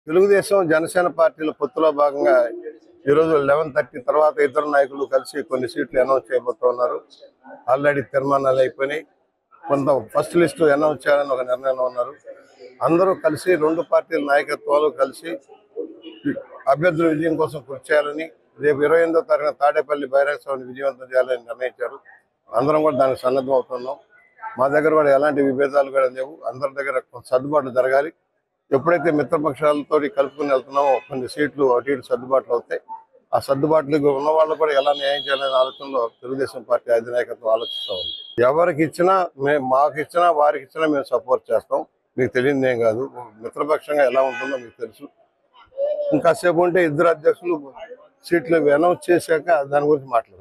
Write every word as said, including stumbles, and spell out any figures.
తెలుగుదేశం జనసేన పార్టీల పొత్తులో భాగంగా ఈరోజు లెవెన్ థర్టీ తర్వాత ఇద్దరు నాయకులు కలిసి కొన్ని సీట్లు అనౌన్స్ చేయబోతున్నారు. ఆల్రెడీ తీర్మానాలు అయిపోయినాయి. కొంత ఫస్ట్ లిస్టు అనౌన్స్ చేయాలని ఒక నిర్ణయంలో ఉన్నారు. అందరూ కలిసి రెండు పార్టీల నాయకత్వాలు కలిసి అభ్యర్థుల విజయం కోసం కృషి చేయాలని, రేపు ఇరవై ఎనిమిదో తారీఖున తాడేపల్లి బహిరంగ సభను విజయవంతం చేయాలని నిర్ణయించారు. అందరం కూడా దానికి సన్నద్ధం అవుతున్నాం. మా దగ్గర కూడా ఎలాంటి విభేదాలు కూడా లేవు. అందరి దగ్గర సర్దుబాటు జరగాలి. ఎప్పుడైతే మిత్రపక్షాలతో కలుపుకుని వెళ్తున్నామో కొన్ని సీట్లు అటు ఇటు సర్దుబాట్లు అవుతాయి. ఆ సర్దుబాట్లు ఉన్న వాళ్ళు కూడా ఎలా న్యాయం చేయాలనే ఆలోచనలో తెలుగుదేశం పార్టీ అధినాయకత్వం ఆలోచిస్తూ ఉంది. ఎవరికి ఇచ్చినా మేము మాకు ఇచ్చినా వారికి ఇచ్చినా మేము సపోర్ట్ చేస్తాం. మీకు తెలియదు ఏం కాదు. మిత్రపక్షంగా ఎలా ఉంటుందో మీకు తెలుసు. ఇంకాసేపు ఉంటే ఇద్దరు అధ్యక్షులు సీట్లు అనౌన్స్ చేశాక దాని గురించి మాట్లాడతాం.